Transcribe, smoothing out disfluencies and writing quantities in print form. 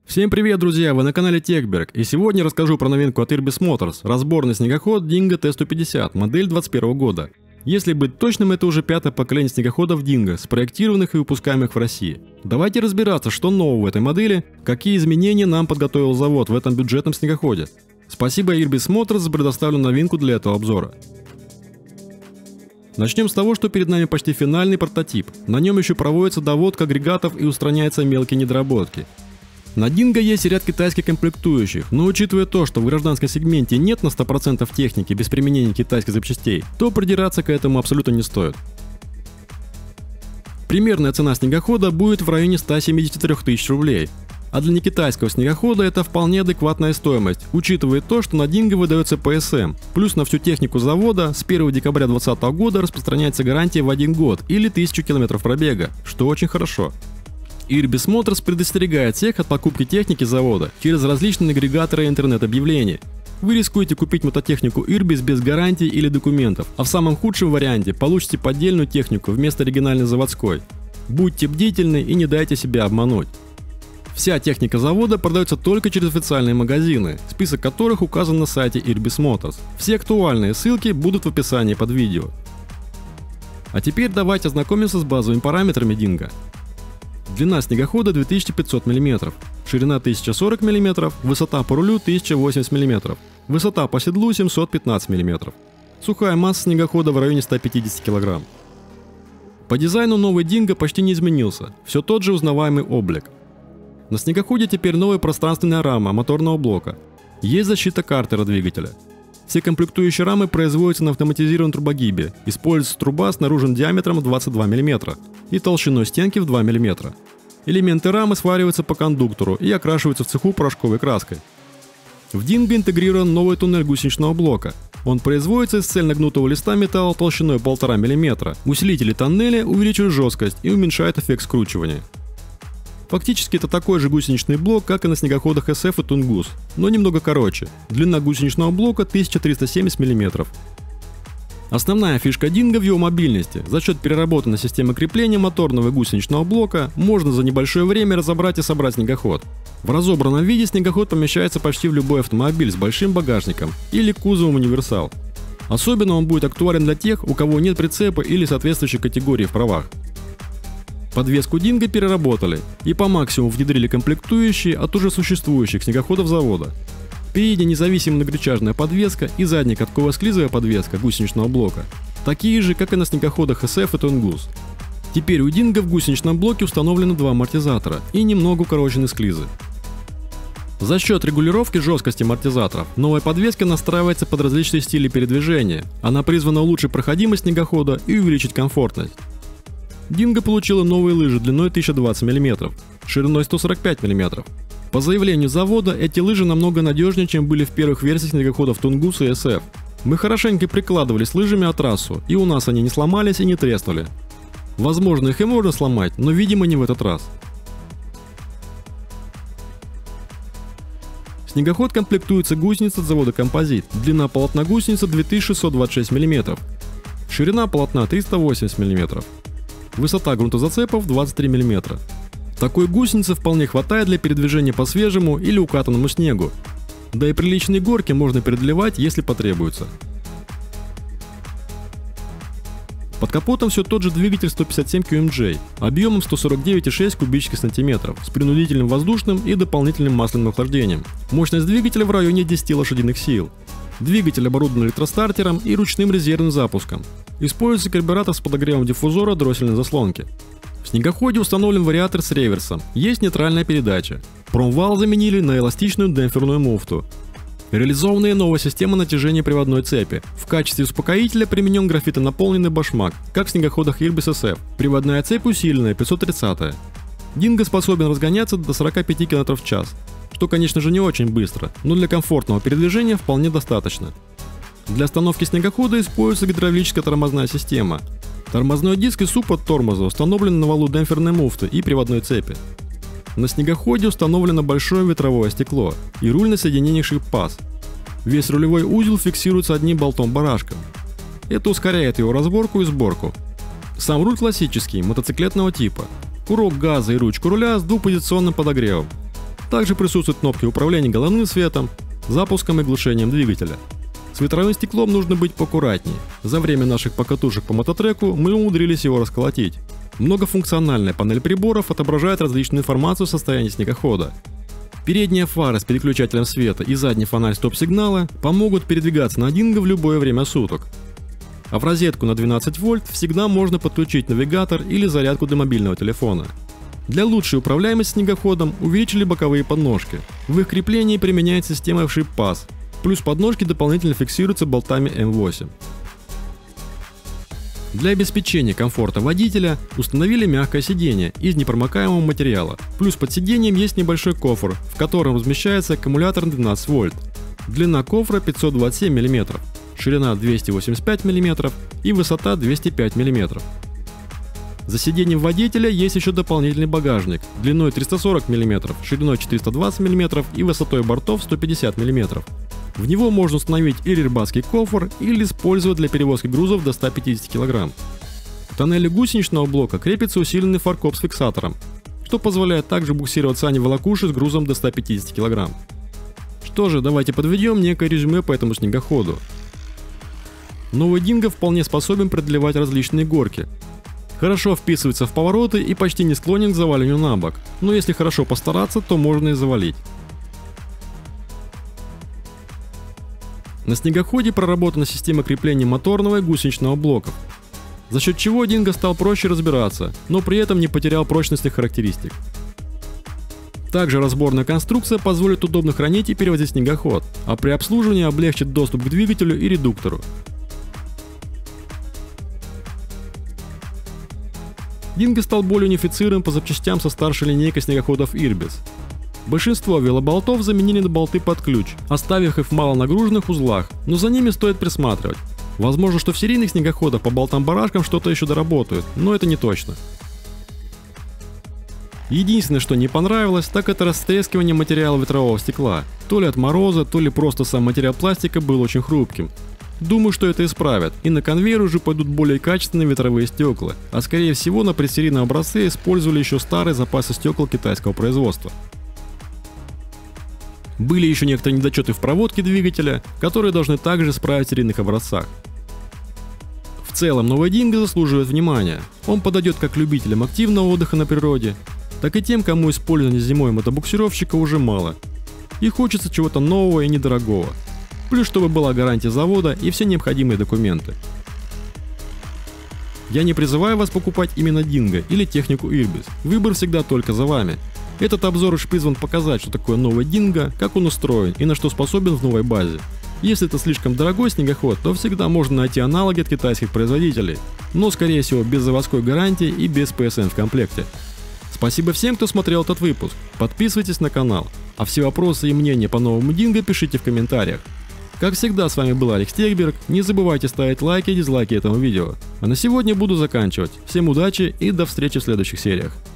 Всем привет, друзья! Вы на канале Техберг, и сегодня расскажу про новинку от Irbis Motors – разборный снегоход Dingo T150, модель 2021 года. Если быть точным, это уже пятое поколение снегоходов Dingo, спроектированных и выпускаемых в России. Давайте разбираться, что нового в этой модели, какие изменения нам подготовил завод в этом бюджетном снегоходе. Спасибо Irbis Motors за предоставленную новинку для этого обзора. Начнем с того, что перед нами почти финальный прототип. На нем еще проводится доводка агрегатов и устраняются мелкие недоработки. На Dingo есть ряд китайских комплектующих, но учитывая то, что в гражданском сегменте нет на 100% техники без применения китайских запчастей, то придираться к этому абсолютно не стоит. Примерная цена снегохода будет в районе 173 тысяч рублей, а для некитайского снегохода это вполне адекватная стоимость, учитывая то, что на Dingo выдается PSM, плюс на всю технику завода с 1 декабря 2020 года распространяется гарантия в 1 год или 1000 км пробега, что очень хорошо. Irbis Motors предостерегает всех от покупки техники завода через различные агрегаторы интернет-объявлений. Вы рискуете купить мототехнику Irbis без гарантий или документов, а в самом худшем варианте получите поддельную технику вместо оригинальной заводской. Будьте бдительны и не дайте себя обмануть. Вся техника завода продается только через официальные магазины, список которых указан на сайте Irbis Motors. Все актуальные ссылки будут в описании под видео. А теперь давайте ознакомимся с базовыми параметрами Dingo. Длина снегохода 2500 мм, ширина 1040 мм, высота по рулю 1080 мм, высота по седлу 715 мм. Сухая масса снегохода в районе 150 кг. По дизайну новый Dingo почти не изменился, все тот же узнаваемый облик. На снегоходе теперь новая пространственная рама моторного блока. Есть защита картера двигателя. Все комплектующие рамы производятся на автоматизированном трубогибе. Используется труба с наружным диаметром 22 мм и толщиной стенки в 2 мм. Элементы рамы свариваются по кондуктору и окрашиваются в цеху порошковой краской. В Dingo интегрирован новый туннель гусеничного блока. Он производится из цельногнутого листа металла толщиной 1,5 мм. Усилители тоннеля увеличивают жесткость и уменьшают эффект скручивания. Фактически это такой же гусеничный блок, как и на снегоходах SF и Tungus, но немного короче. Длина гусеничного блока 1370 мм. Основная фишка Dingo в его мобильности. За счет переработанной системы крепления моторного и гусеничного блока можно за небольшое время разобрать и собрать снегоход. В разобранном виде снегоход помещается почти в любой автомобиль с большим багажником или кузовом универсал. Особенно он будет актуален для тех, у кого нет прицепа или соответствующей категории в правах. Подвеску Dingo переработали и по максимуму внедрили комплектующие от уже существующих снегоходов завода. Передняя независимая многорычажная подвеска и задняя катково-склизовая подвеска гусеничного блока такие же, как и на снегоходах SF и Tungus. Теперь у Dingo в гусеничном блоке установлено два амортизатора и немного укорочены склизы. За счет регулировки жесткости амортизаторов новая подвеска настраивается под различные стили передвижения. Она призвана улучшить проходимость снегохода и увеличить комфортность. Dingo получила новые лыжи длиной 1020 мм, шириной 145 мм. По заявлению завода, эти лыжи намного надежнее, чем были в первых версиях снегоходов Tungus и SF. Мы хорошенько прикладывались лыжами о трассу, и у нас они не сломались и не треснули. Возможно, их и можно сломать, но видимо не в этот раз. Снегоход комплектуется гусеницей от завода Композит. Длина полотна гусеницы 2626 мм, ширина полотна 380 мм. Высота грунтозацепов 23 мм. Такой гусеницы вполне хватает для передвижения по свежему или укатанному снегу. Да и приличные горки можно преодолевать, если потребуется. Под капотом все тот же двигатель 157 QMJ, объемом 149,6 кубических сантиметров, с принудительным воздушным и дополнительным масляным охлаждением. Мощность двигателя в районе 10 лошадиных сил. Двигатель оборудован электростартером и ручным резервным запуском. Используется карбюратор с подогревом диффузора дроссельной заслонки. В снегоходе установлен вариатор с реверсом, есть нейтральная передача. Промвал заменили на эластичную демпферную муфту. Реализованная новая система натяжения приводной цепи. В качестве успокоителя применен графитонаполненный башмак, как в снегоходах Irbis SF. Приводная цепь усиленная 530. Dingo способен разгоняться до 45 км в час, что, конечно же, не очень быстро, но для комфортного передвижения вполне достаточно. Для остановки снегохода используется гидравлическая тормозная система. Тормозной диск и суппорт тормоза установлены на валу демпферной муфты и приводной цепи. На снегоходе установлено большое ветровое стекло и руль на соединениях шип-паз. Весь рулевой узел фиксируется одним болтом-барашком. Это ускоряет его разборку и сборку. Сам руль классический, мотоциклетного типа. Курок газа и ручку руля с двухпозиционным подогревом. Также присутствуют кнопки управления головным светом, запуском и глушением двигателя. С ветровым стеклом нужно быть поаккуратнее. За время наших покатушек по мототреку мы умудрились его расколотить. Многофункциональная панель приборов отображает различную информацию о состоянии снегохода. Передняя фара с переключателем света и задний фонарь стоп-сигнала помогут передвигаться на динго в любое время суток. А в розетку на 12 вольт всегда можно подключить навигатор или зарядку для мобильного телефона. Для лучшей управляемости снегоходом увеличили боковые подножки. В их креплении применяется система F-Ship Pass, плюс подножки дополнительно фиксируются болтами М8. Для обеспечения комфорта водителя установили мягкое сиденье из непромокаемого материала. Плюс под сиденьем есть небольшой кофр, в котором размещается аккумулятор на 12 вольт. Длина кофра 527 мм, ширина 285 мм и высота 205 мм. За сиденьем водителя есть еще дополнительный багажник длиной 340 мм, шириной 420 мм и высотой бортов 150 мм. В него можно установить или рыбацкий кофр, или использовать для перевозки грузов до 150 кг. К тоннелю гусеничного блока крепится усиленный фаркоп с фиксатором, что позволяет также буксировать сани-волокуши с грузом до 150 кг. Что же, давайте подведем некое резюме по этому снегоходу. Новый динго вполне способен преодолевать различные горки. Хорошо вписывается в повороты и почти не склонен к заваливанию на бок, но если хорошо постараться, то можно и завалить. На снегоходе проработана система крепления моторного и гусеничного блоков, за счет чего динго стал проще разбираться, но при этом не потерял прочностных характеристик. Также разборная конструкция позволит удобно хранить и перевозить снегоход, а при обслуживании облегчит доступ к двигателю и редуктору. Динго стал более унифицирован по запчастям со старшей линейкой снегоходов Irbis. Большинство велоболтов заменили на болты под ключ, оставив их в малонагруженных узлах, но за ними стоит присматривать. Возможно, что в серийных снегоходах по болтам-барашкам что-то еще доработают, но это не точно. Единственное, что не понравилось, так это растрескивание материала ветрового стекла. То ли от мороза, то ли просто сам материал пластика был очень хрупким. Думаю, что это исправят, и на конвейер уже пойдут более качественные ветровые стекла, а скорее всего на предсерийном образце использовали еще старые запасы стекол китайского производства. Были еще некоторые недочеты в проводке двигателя, которые должны также исправить в серийных образцах. В целом новый динго заслуживает внимания. Он подойдет как любителям активного отдыха на природе, так и тем, кому использование зимой мотобуксировщика уже мало. И хочется чего-то нового и недорогого. Плюс чтобы была гарантия завода и все необходимые документы. Я не призываю вас покупать именно динго или технику Irbis. Выбор всегда только за вами. Этот обзор лишь призван показать, что такое новый динго, как он устроен и на что способен в новой базе. Если это слишком дорогой снегоход, то всегда можно найти аналоги от китайских производителей, но скорее всего без заводской гарантии и без PSN в комплекте. Спасибо всем, кто смотрел этот выпуск. Подписывайтесь на канал, а все вопросы и мнения по новому динго пишите в комментариях. Как всегда, с вами был Алекс Техберг. Не забывайте ставить лайки и дизлайки этому видео. А на сегодня буду заканчивать. Всем удачи и до встречи в следующих сериях.